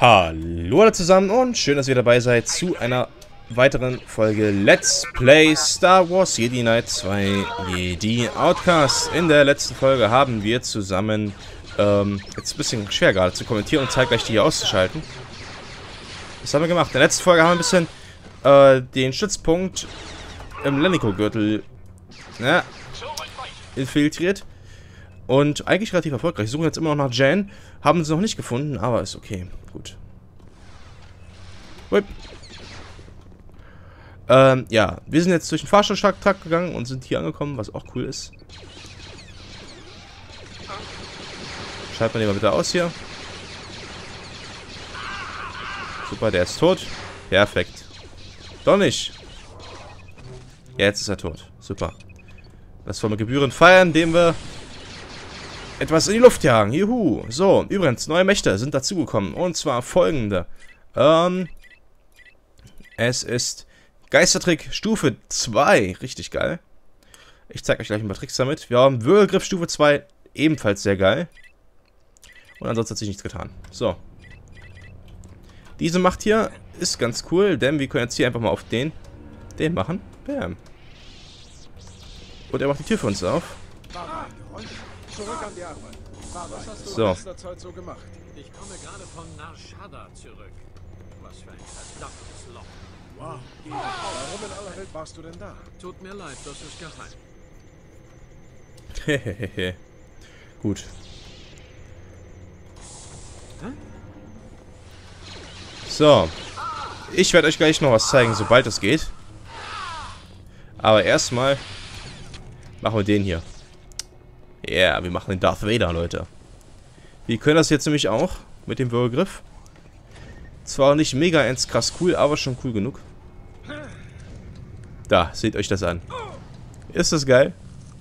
Hallo alle zusammen und schön, dass ihr dabei seid zu einer weiteren Folge Let's Play Star Wars Jedi Knight 2 Jedi Outcast. In der letzten Folge haben wir zusammen, jetzt ein bisschen schwer gerade zu kommentieren und zeitgleich die hier auszuschalten. Was haben wir gemacht? In der letzten Folge haben wir ein bisschen den Stützpunkt im Lenico-Gürtel infiltriert. Und eigentlich relativ erfolgreich. Suchen jetzt immer noch nach Jan. Haben sie noch nicht gefunden, aber ist okay. Gut. Ja, wir sind jetzt durch den Fahrstuhltrakt gegangen und sind hier angekommen, was auch cool ist. Schalten wir den mal bitte aus hier. Super, der ist tot. Perfekt. Doch nicht. Ja, jetzt ist er tot. Super. Das wollen wir gebührend feiern, indem wir etwas in die Luft jagen. Juhu. So, übrigens, neue Mächte sind dazugekommen. Und zwar folgende. Es ist Geistertrick Stufe 2. Richtig geil. Ich zeige euch gleich ein paar Tricks damit. Wir haben Würgegriff Stufe 2. Ebenfalls sehr geil. Und ansonsten hat sich nichts getan. So. Diese Macht hier ist ganz cool, denn wir können jetzt hier einfach mal auf den machen. Bam. Und er macht die Tür für uns auf. Zurück an die Arbeit. Was hast du So. in letzter Zeit so gemacht? Ich komme gerade von Nar Shaddaa zurück. Was für ein verdammtes Loch. Wow. Warum in aller Welt warst du denn da? Tut mir leid, das ist geheim. Hehehe. Gut. So. Ich werde euch gleich noch was zeigen, sobald es geht. Aber erstmal machen wir den hier. Ja, yeah, wir machen den Darth Vader, Leute. Wir können das jetzt nämlich auch mit dem Würgegriff. Zwar nicht mega ends krass cool, aber schon cool genug. Da, seht euch das an. Ist das geil?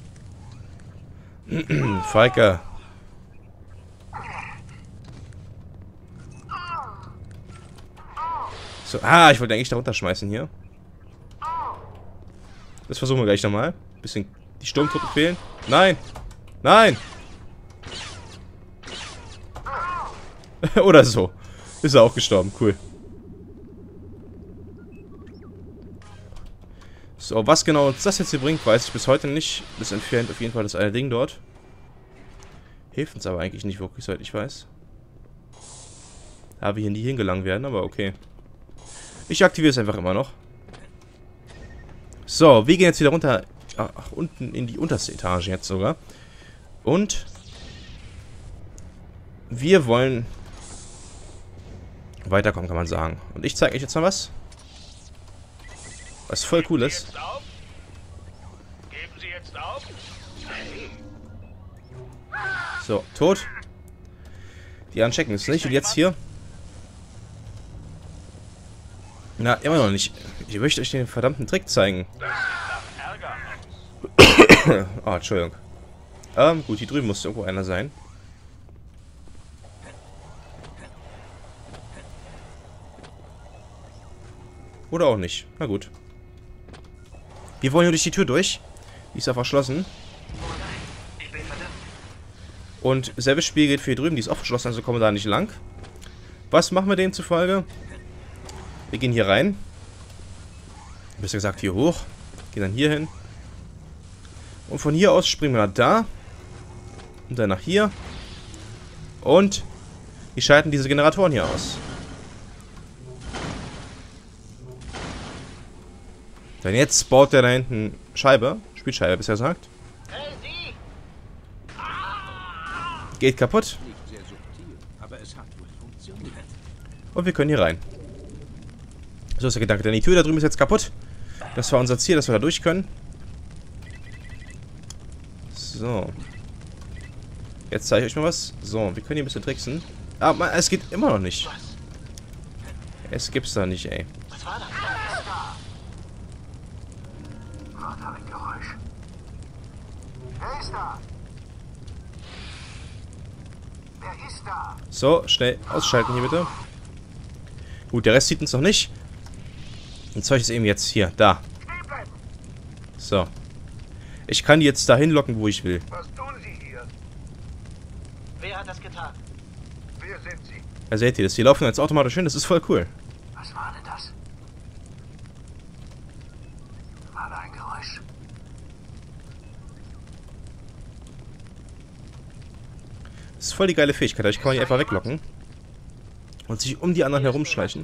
Falke. So, ich wollte eigentlich da runterschmeißen hier. Das versuchen wir gleich nochmal. Bisschen die Sturmtruppen fehlen. Nein! Nein! Oder so. Ist er auch gestorben. Cool. So, was genau uns das jetzt hier bringt, weiß ich bis heute nicht. Das entfernt auf jeden Fall das eine Ding dort. Hilft uns aber eigentlich nicht wirklich, soweit ich weiß. Da wir hier nie hingelangt werden, aber okay. Ich aktiviere es einfach immer noch. So, wir gehen jetzt wieder runter. Ach, unten in die unterste Etage jetzt sogar. Und wir wollen weiterkommen, kann man sagen. Und ich zeige euch jetzt mal was. Was voll cool ist. Geben Sie jetzt auf? So, tot. Die anderen checken es nicht. Und jetzt hier. Na, immer noch nicht. Ich möchte euch den verdammten Trick zeigen. Oh, Entschuldigung. Gut, hier drüben muss irgendwo einer sein. Oder auch nicht. Na gut. Wir wollen hier durch die Tür durch. Die ist ja verschlossen. Und selbes Spiel geht für hier drüben. Die ist auch verschlossen, also kommen wir da nicht lang. Was machen wir demzufolge? Wir gehen hier rein. Besser gesagt hier hoch. Gehen dann hier hin. Und von hier aus springen wir nach da. Und dann nach hier. Und wir schalten diese Generatoren hier aus. Denn jetzt baut der da hinten Scheibe. Spielscheibe, besser gesagt. Geht kaputt. Und wir können hier rein. So ist der Gedanke. Denn die Tür da drüben ist jetzt kaputt. Das war unser Ziel, dass wir da durch können. So. Jetzt zeige ich euch mal was. So, wir können hier ein bisschen tricksen. Aber es geht immer noch nicht. Es gibt's da nicht, ey. Was war das? Macht ein Geräusch. Wer ist da? Wer ist da? So, schnell ausschalten hier bitte. Gut, der Rest sieht uns noch nicht. Und Zeug ist eben jetzt hier, da. So. Ich kann die jetzt dahin locken, wo ich will. Was tun Sie hier? Wer hat das getan? Wer sind Sie? Da seht ihr das. Die laufen jetzt automatisch hin. Das ist voll cool. Was war denn das? War da ein Geräusch? Das ist voll die geile Fähigkeit. Ich kann die einfach weglocken. Und sich um die anderen herumschleichen.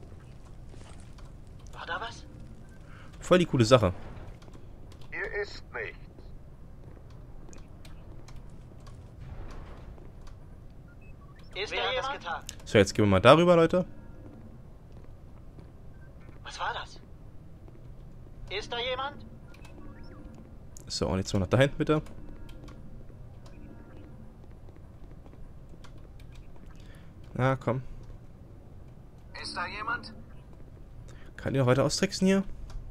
War da was? Voll die coole Sache. Hier ist nichts. Ist da jemand? Getan? So, jetzt gehen wir mal darüber, Leute. Was war das? Ist da jemand? So, und jetzt mal nach da hinten, bitte. Na, komm. Ist da jemand? Kann ich noch weiter austricksen hier?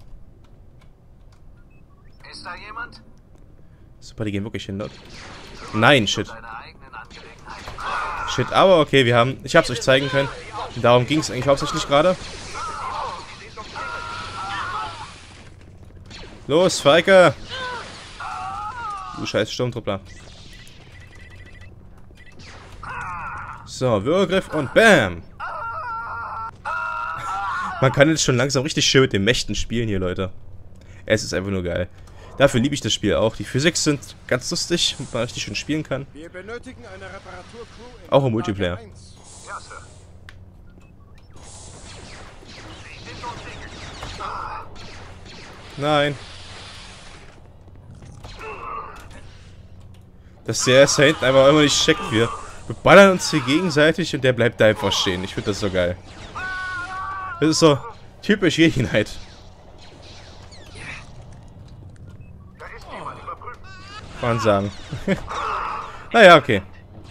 Ist da jemand? Super, die gehen wirklich hin dort. Nein, shit. Deine eigenen Angelegenheiten. Shit, aber okay, wir haben... Ich hab's euch zeigen können. Und darum ging es eigentlich hauptsächlich gerade. Los, Feike! Du scheiß Sturmtruppler. So, Würgegriff und BAM! Man kann jetzt schon langsam richtig schön mit den Mächten spielen hier, Leute. Es ist einfach nur geil. Dafür liebe ich das Spiel auch. Die Physik sind ganz lustig, und man richtig schön spielen kann. Wir benötigen eine Reparaturcrew Auch im Multiplayer. Lager 1. Ja, Sir. Nein. Dass der da hinten einfach immer nicht checkt. Wir ballern uns hier gegenseitig und der bleibt da einfach stehen. Ich finde das so geil. Das ist so typisch Jedi Knight. Da ist jemand. Überprüfen. Kann man sagen. Naja, okay.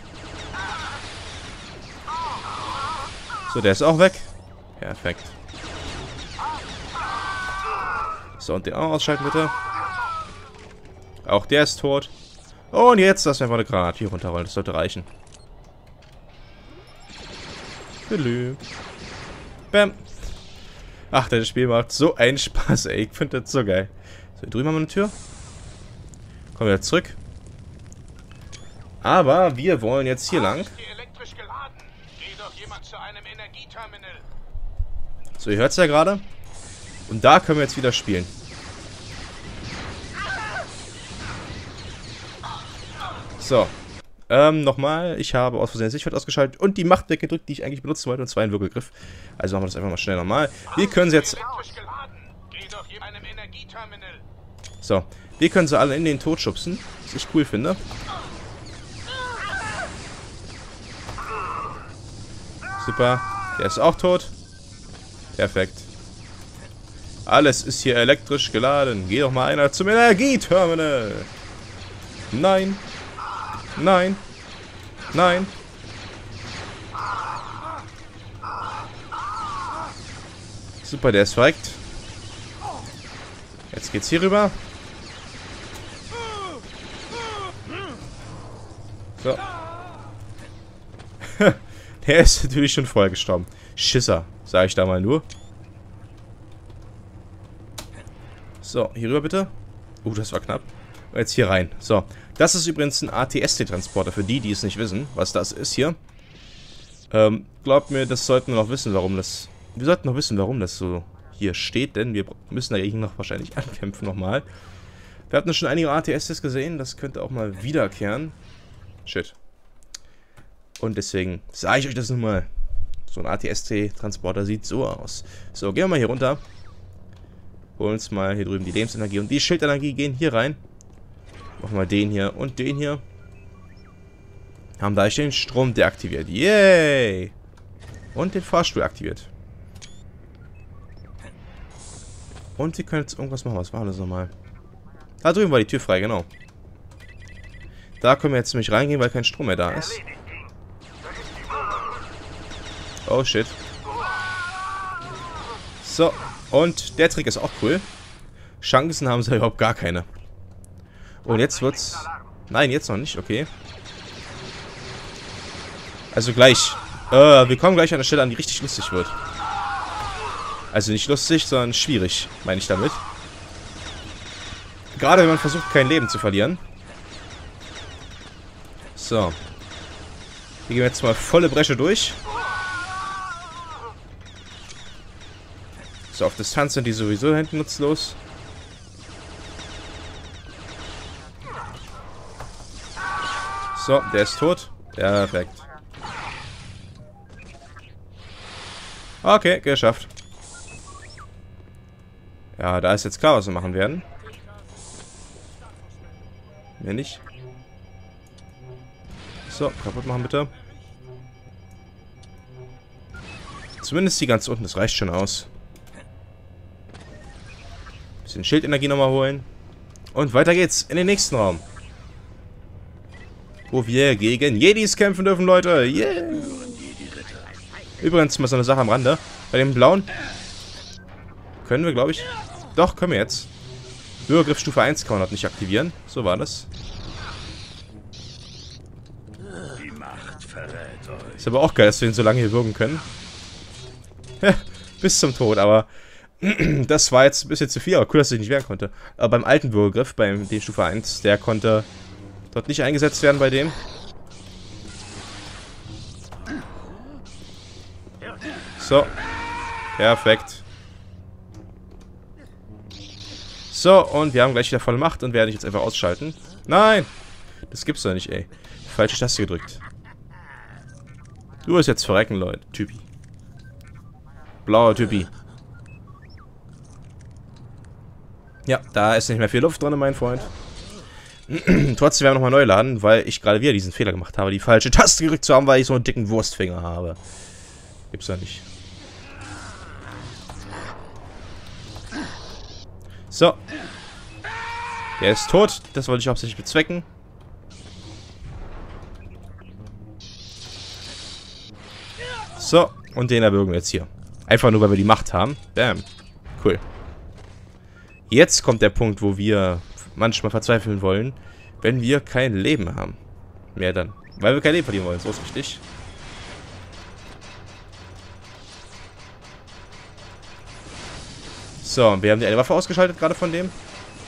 So, der ist auch weg. Perfekt. So, und den auch ausschalten, bitte. Auch der ist tot. Und jetzt lassen wir einfach eine Granate hier runterrollen. Das sollte reichen. Hallo. Bam. Ach, das Spiel macht so einen Spaß, ey. Ich finde das so geil. So, hier drüben haben wir eine Tür. Kommen wir wieder zurück. Aber wir wollen jetzt hier lang. Die elektrisch geladen. Geh doch jemand zu einem Energieterminal. So, ihr hört es ja gerade. Und da können wir jetzt wieder spielen. So. Nochmal. Ich habe aus Versehen das Sichtfeld ausgeschaltet und die Macht weggedrückt, die ich eigentlich benutzen wollte, und zwar einen Würgegriff. Also machen wir das einfach mal schnell nochmal. Wir können sie jetzt... Elektrisch geladen. Geh doch jemand zu einem Energieterminal. So. Wir können sie alle in den Tod schubsen. Was ich cool finde. Super. Der ist auch tot. Perfekt. Alles ist hier elektrisch geladen. Geh doch mal einer zum Energieterminal. Nein. Nein. Nein. Super, der ist verreckt. Jetzt geht's hier rüber. So. Der ist natürlich schon vorher gestorben. Schisser, sage ich da mal nur. So, hier rüber bitte. Das war knapp. Und jetzt hier rein. So, das ist übrigens ein AT-ST-Transporter, für die, die es nicht wissen, was das ist hier. Glaubt mir, das sollten wir noch wissen, warum das... Wir sollten noch wissen, warum das so hier steht, denn wir müssen dagegen noch wahrscheinlich ankämpfen nochmal. Wir hatten schon einige AT-STs gesehen, das könnte auch mal wiederkehren. Shit. Und deswegen sage ich euch das nun mal. So ein AT-ST-Transporter sieht so aus. So, gehen wir mal hier runter. Holen uns mal hier drüben die Lebensenergie und die Schildenergie gehen hier rein. Machen wir den hier und den hier. Haben da den Strom deaktiviert. Yay! Und den Fahrstuhl aktiviert. Und wir können jetzt irgendwas machen. Was war das nochmal? Da drüben war die Tür frei, genau. Da können wir jetzt nämlich reingehen, weil kein Strom mehr da ist. Oh shit. So, und der Trick ist auch cool. Chancen haben sie überhaupt gar keine. Und jetzt wird's... Nein, jetzt noch nicht, okay. Also gleich. Wir kommen gleich an der Stelle an, die richtig lustig wird. Also nicht lustig, sondern schwierig, meine ich damit. Gerade wenn man versucht, kein Leben zu verlieren. So. Hier gehen wir jetzt mal volle Bresche durch. So, auf Distanz sind die sowieso hinten nutzlos. So, der ist tot. Perfekt. Okay, geschafft. Ja, da ist jetzt klar, was wir machen werden. Mehr nicht. So, kaputt machen bitte. Zumindest die ganz unten, das reicht schon aus. Bisschen Schildenergie nochmal holen. Und weiter geht's in den nächsten Raum. Wo wir gegen Jedis kämpfen dürfen, Leute. Yeah. Übrigens mal so eine Sache am Rande. Bei dem blauen können wir, glaube ich... Doch, können wir jetzt. Würgegriff Stufe 1 kann man noch nicht aktivieren. So war das. Ist aber auch geil, dass wir ihn so lange hier würgen können. Bis zum Tod, aber... Das war jetzt ein bisschen zu viel, aber cool, dass ich nicht wehren konnte. Aber beim alten Würgegriff, beim den Stufe 1, der konnte dort nicht eingesetzt werden bei dem. So. Perfekt. So, und wir haben gleich wieder volle Macht und werden jetzt einfach ausschalten. Nein! Das gibt's doch nicht, ey. Falsche Taste gedrückt. Du wirst jetzt verrecken, Leute. Typi. Blauer Typi. Ja, da ist nicht mehr viel Luft drin, mein Freund. Trotzdem werden wir nochmal neu laden, weil ich gerade wieder diesen Fehler gemacht habe, die falsche Taste gedrückt zu haben, weil ich so einen dicken Wurstfinger habe. Gibt's ja nicht. So. Der ist tot. Das wollte ich hauptsächlich bezwecken. So. Und den erwürgen wir jetzt hier. Einfach nur, weil wir die Macht haben. Bam. Cool. Jetzt kommt der Punkt, wo wir manchmal verzweifeln wollen, wenn wir kein Leben haben. Mehr dann. Weil wir kein Leben verlieren wollen. So ist richtig. So, wir haben die eine Waffe ausgeschaltet, gerade von dem.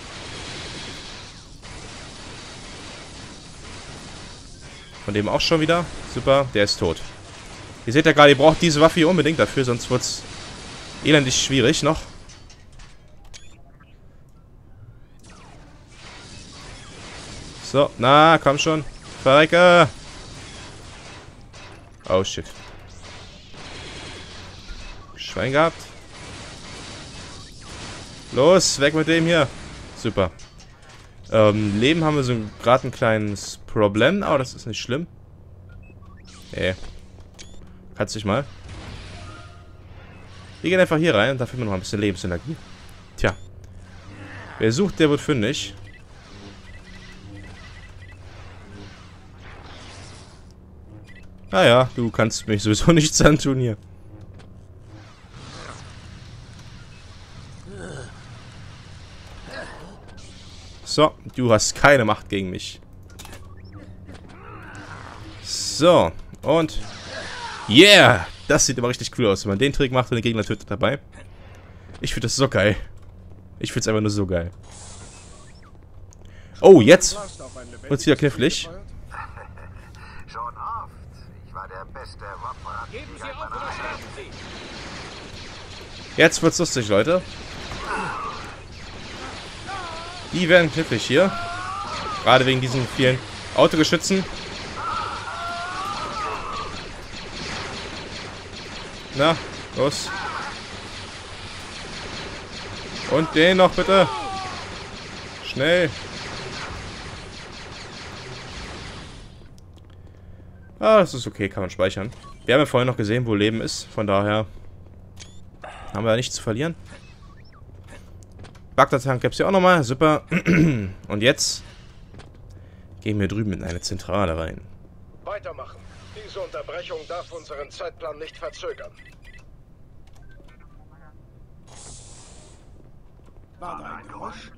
Von dem auch schon wieder. Super, der ist tot. Ihr seht ja gerade, ihr braucht diese Waffe hier unbedingt dafür, sonst wird es elendig schwierig noch. So, na, komm schon. Verrecke! Oh, shit. Schwein gehabt. Los, weg mit dem hier. Super. Leben haben wir so gerade ein kleines Problem, aber das ist nicht schlimm. Kannst dich mal. Wir gehen einfach hier rein und da finden wir noch ein bisschen Lebensenergie. Tja. Wer sucht, der wird fündig. Naja, du kannst mich sowieso nichts antun hier. So, du hast keine Macht gegen mich. So, und... Yeah! Das sieht aber richtig cool aus, wenn man den Trick macht und den Gegner tötet dabei. Ich finde das so geil. Ich finde es einfach nur so geil. Oh, jetzt wird's wieder knifflig. Schon oft. Ich war der beste Wapper. Geben Sie auf oder sterben Sie! Jetzt wird's lustig, Leute. Die werden knifflig hier. Gerade wegen diesen vielen Autogeschützen. Na, los. Und den noch bitte. Schnell. Ah, das ist okay, kann man speichern. Wir haben ja vorhin noch gesehen, wo Leben ist. Von daher haben wir ja nichts zu verlieren. Bagdad-Tank gab es ja auch nochmal. Super. Und jetzt gehen wir drüben in eine Zentrale rein. Weitermachen. Diese Unterbrechung darf unseren Zeitplan nicht verzögern. War da ein Geräusch?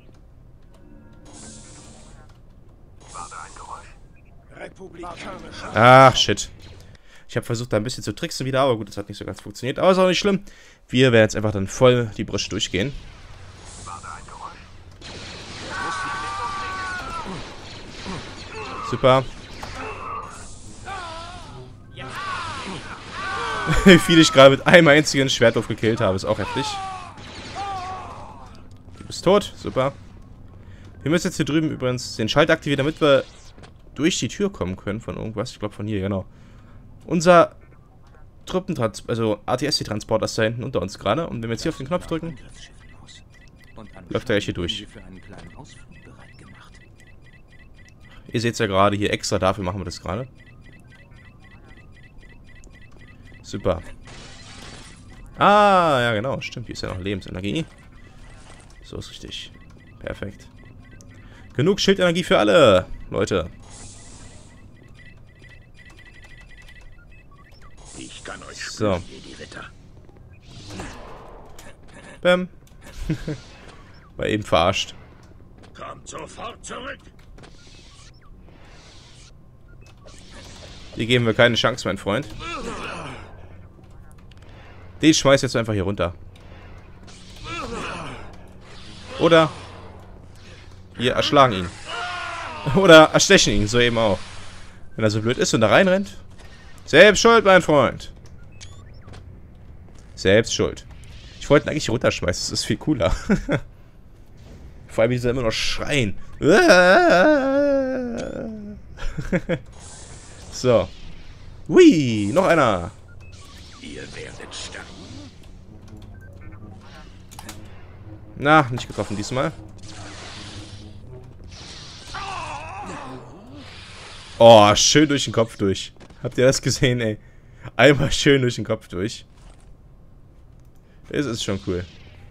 War da ein Geräusch? Republikanischer. Ach, shit. Ich habe versucht, da ein bisschen zu tricksen wieder, aber gut, das hat nicht so ganz funktioniert. Aber ist auch nicht schlimm. Wir werden jetzt einfach dann voll die Brüche durchgehen. Super. Wie viel ich gerade mit einem einzigen Schwertwurf gekillt habe, ist auch heftig. bist tot. Super. Wir müssen jetzt hier drüben übrigens den Schalter aktivieren, damit wir durch die Tür kommen können von irgendwas. Ich glaube von hier, genau. Unser Truppentransport, also ATST-Transporter ist da hinten unter uns gerade. Und wenn wir jetzt hier auf den Knopf drücken, läuft er gleich hier durch. Ihr seht es ja gerade hier extra, dafür machen wir das gerade. Super. Ah, ja genau, stimmt, hier ist ja noch Lebensenergie. So ist richtig. Perfekt. Genug Schildenergie für alle, Leute. Ich kann euch so. spüren, die Ritter. Bäm. War eben verarscht. Kommt sofort zurück. Hier geben wir keine Chance, mein Freund. Den schmeiß jetzt einfach hier runter. Oder wir erschlagen ihn. Oder erstechen ihn, so eben auch. Wenn er so blöd ist und da reinrennt. Selbst schuld, mein Freund. Selbst schuld. Ich wollte ihn eigentlich runterschmeißen, das ist viel cooler. Vor allem, wie sie immer noch schreien. So. Hui, noch einer. Ihr werdet sterben. Na, nicht getroffen diesmal. Oh, schön durch den Kopf durch. Habt ihr das gesehen, ey? Einmal schön durch den Kopf durch. Das ist schon cool.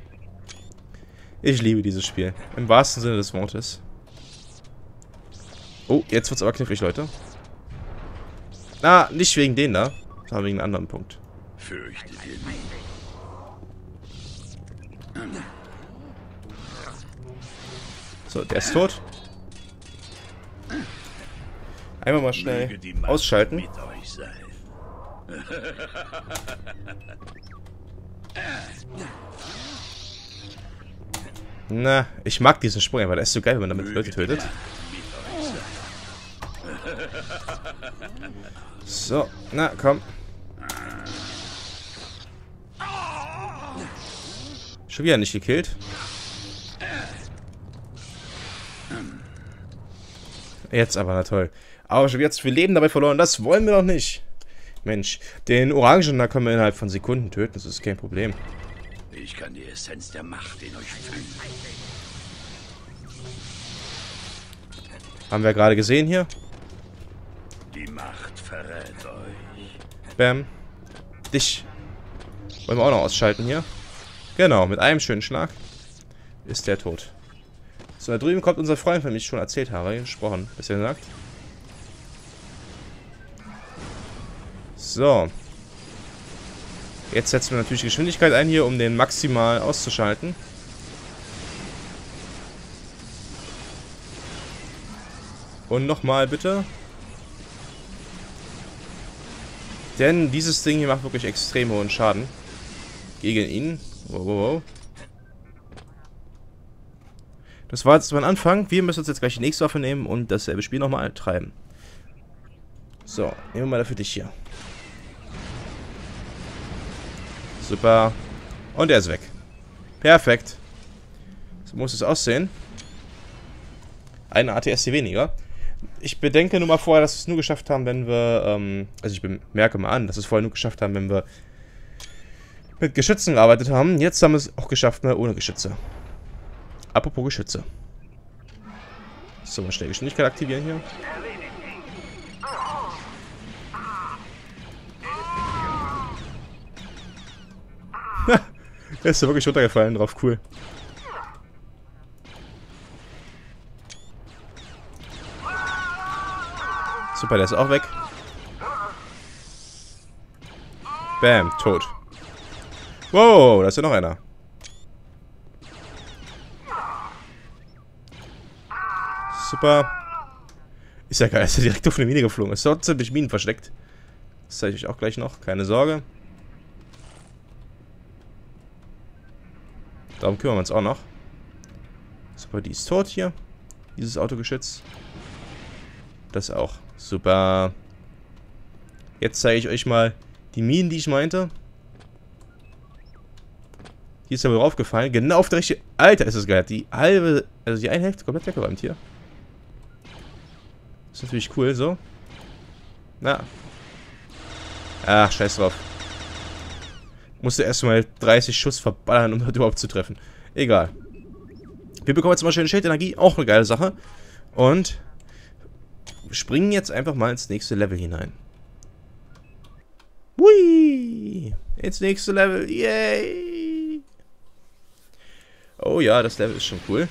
Ich liebe dieses Spiel. Im wahrsten Sinne des Wortes. Oh, jetzt wird's aber knifflig, Leute. Na, nicht wegen denen da, sondern wegen einem anderen Punkt. Fürchtet ihr mich? So, der ist tot. Einmal mal schnell Möge die Macht ausschalten. mit euch sein. Na, ich mag diesen Sprung, weil der ist so geil, wenn man damit Leute tötet. So, na, komm. Schon wieder nicht gekillt. Jetzt aber, na toll. Aber schon wieder zu viel Leben dabei verloren, das wollen wir doch nicht. Mensch, den Orangen, da können wir innerhalb von Sekunden töten, das ist kein Problem. Ich kann die Essenz der Macht in euch fühlen. Haben wir gerade gesehen hier. Die Macht verrät euch. Bam. Dich. Wollen wir auch noch ausschalten hier. Genau, mit einem schönen Schlag ist der tot. So, da drüben kommt unser Freund, von dem ich schon erzählt habe, gesprochen, besser gesagt. So. Jetzt setzen wir natürlich Geschwindigkeit ein hier, um den maximal auszuschalten. Und nochmal bitte. Denn dieses Ding hier macht wirklich extrem hohen Schaden. Gegen ihn. Wow, wow, wow. Das war jetzt mein Anfang. Wir müssen uns jetzt gleich die nächste Waffe nehmen und dasselbe Spiel nochmal treiben. So, nehmen wir mal dafür dich hier. Super. Und er ist weg. Perfekt. So muss es aussehen. Eine ATST weniger. Ich bedenke nur mal vorher, dass wir es nur geschafft haben, wenn wir, also ich merke mal an, dass wir es vorher nur geschafft haben, wenn wir mit Geschützen gearbeitet haben. Jetzt haben wir es auch geschafft, mal ohne Geschütze. Apropos Geschütze. So, mal schnell Geschwindigkeit aktivieren hier. Der ist ja wirklich runtergefallen drauf, cool. Super, der ist auch weg. Bam, tot. Wow, da ist ja noch einer. Super. Ist ja geil, ist ja direkt auf eine Mine geflogen. Ist dort ziemlich Minen versteckt. Das zeige ich euch auch gleich noch, keine Sorge. Darum kümmern wir uns auch noch. Super, die ist tot hier. Dieses Autogeschütz. Das auch. Super. Jetzt zeige ich euch mal die Minen, die ich meinte. Die ist ja wohl draufgefallen. Genau auf der richtigen... Alter, ist das geil. Die halbe... Also die eine Hälfte komplett weggeräumt hier. Ist natürlich cool, so. Na. Ach, scheiß drauf. Musste erstmal 30 Schuss verballern, um das überhaupt zu treffen. Egal. Wir bekommen jetzt mal schöne Schildenergie. Auch eine geile Sache. Und... springen jetzt einfach mal ins nächste Level hinein. Hui! Ins nächste Level. Yay! Oh ja, das Level ist schon cool.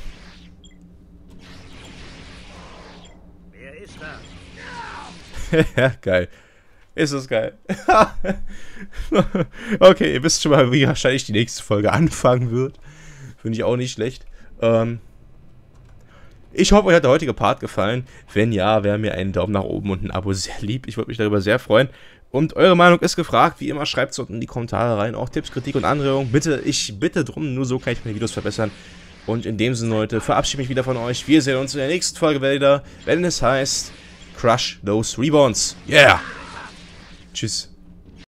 Wer ist da? Ja, geil. Ist das geil. Okay, ihr wisst schon mal, wie wahrscheinlich die nächste Folge anfangen wird. Finde ich auch nicht schlecht. Ich hoffe, euch hat der heutige Part gefallen. Wenn ja, wäre mir ein Daumen nach oben und ein Abo sehr lieb. Ich würde mich darüber sehr freuen. Und eure Meinung ist gefragt. Wie immer, schreibt es unten in die Kommentare rein. Auch Tipps, Kritik und Anregungen. Bitte, ich bitte drum. Nur so kann ich meine Videos verbessern. Und in dem Sinne, Leute, verabschiede mich wieder von euch. Wir sehen uns in der nächsten Folge wieder, wenn es heißt Crush Those Reborns. Yeah! Tschüss.